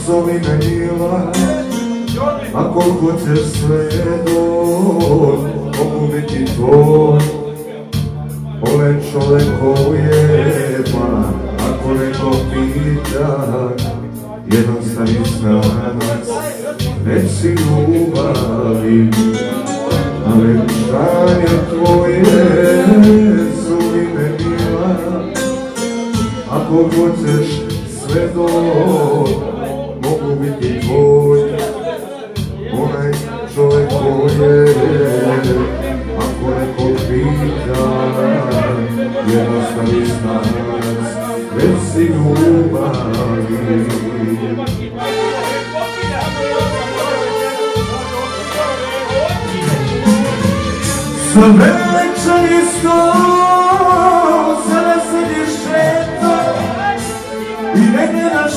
zovi me mila, ako hoćeš sve doć, mogu biti tvoj. Ove čovekovu jeba, ako neko pita, jednostavni stranac, reci ljubavi. A venčanje tvoje zovi me mila, ako hoćeš sve doć, mogu biti tvoj. Onaj čovjek koji ako neko pita, jednostavni stranac, reci ljubavi. Za večernji stol sada sediš eto i ne gledaš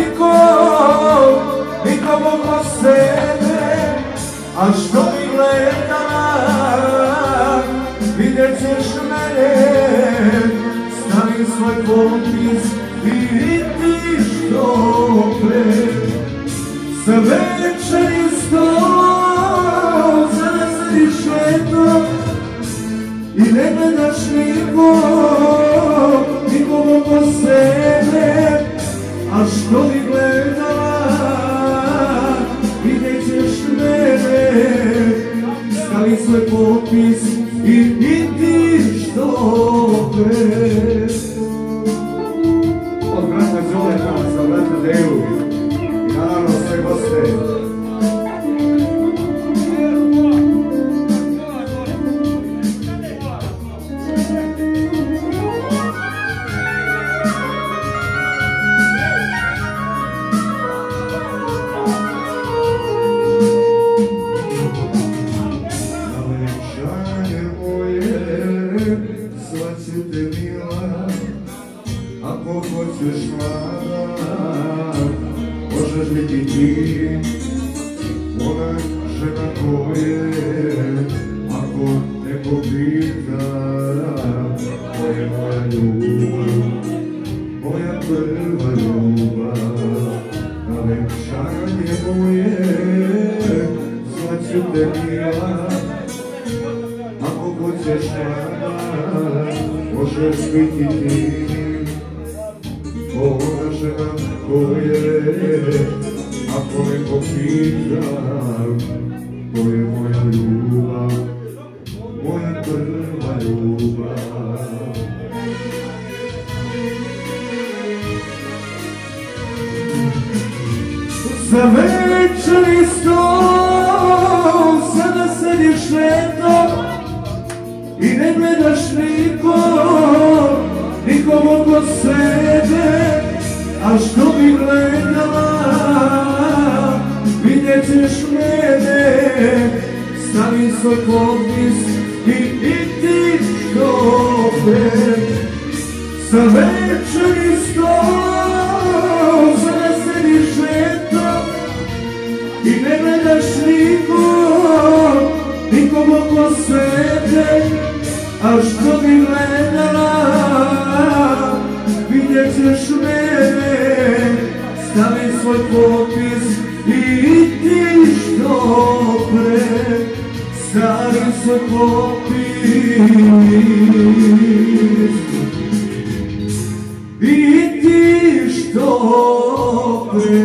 nikom oko sebe, a što bi gledala, vidjet ćeš mene, stavi svoj potpis i ti što pre. Za večernji stol sada sediš eto i ne gledaš nikom oko sebe, a što bi gledala, vidjet ćeš mene, stavi svoj potpis i ti što pre. Od brata Zoleta za brata Deju i naravno sve goste. Ako hoćeš mlada, možeš biti ti, ona žena koje, ako neko pita, to je moja ljubav, moja prva ljubav. Na venčanje moje, zvaću te mila, ako hoćeš mlada, možeš biti ti. Ona žena koje, ako neko pita, to je moja ljubav, moja prva ljubav. Za večernji stol sada sediš eto i ne gledaš nikom oko sebe, a što bi gledala, vidjet ćeš mene, stavi svoj potpis i ti što pre. Za večernji stol sada sediš eto i ne gledaš nikom oko sebe, a što bi gledala, vidjet ćeš mene, stavi svoj potpis i ti što pre, stavi svoj potpis i ti što pre.